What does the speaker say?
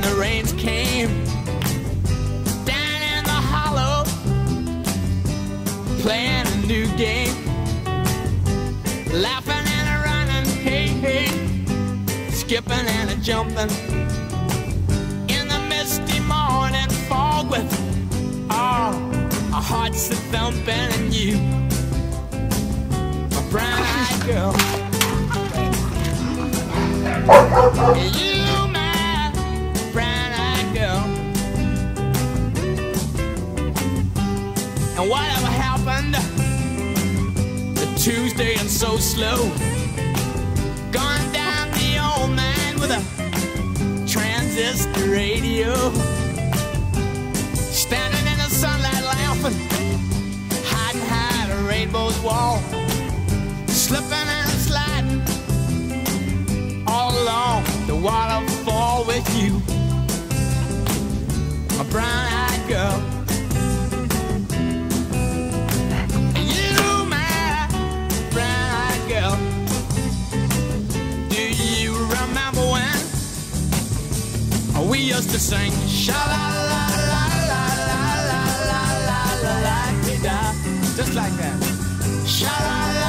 the rains came down in the hollow, playing a new game, laughing and a running, hey, hey, skipping and a jumping in the misty morning fog with our hearts a thumping, and you, my brown-eyed girl, and you, my brown-eyed girl. And whatever happened to Tuesday and so slow, gone down the old man with a transistor radio, standing in the sunlight laughing, hiding behind a rainbow's wall, slipping and sliding all along the waterfall with you, my brown-eyed girl. And you, my brown-eyed girl. Do you remember when we used to sing sha-la-la-la-la-la-la-la-la-la-la-la-la, just like that? Sha-la-la.